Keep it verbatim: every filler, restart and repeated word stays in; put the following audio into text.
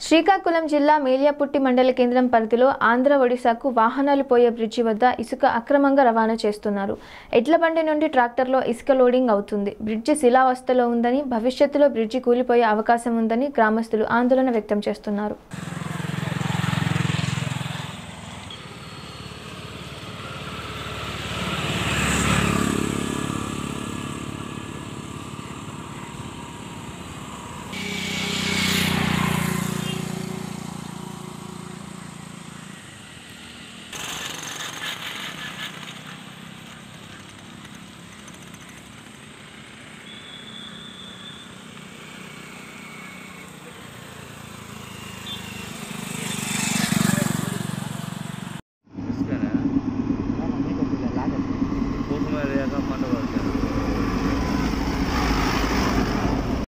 శ్రీకాకుళం జిల్లా మేలియాపుట్టి మండల కేంద్రం పరిధిలో ఆంధ్ర ఒడిశాకు వాహనాలు పోయే బ్రిడ్జి వద్ద ఇసుక అక్రమంగా రవాణా చేస్తున్నారు. ఎడ్ల బండి నుండి ట్రాక్టర్లో ఇసుక లోడింగ్ అవుతుంది. బ్రిడ్జి శిలావస్థలో ఉందని, భవిష్యత్తులో బ్రిడ్జి కూలిపోయే అవకాశం ఉందని గ్రామస్తులు ఆందోళన వ్యక్తం చేస్తున్నారు.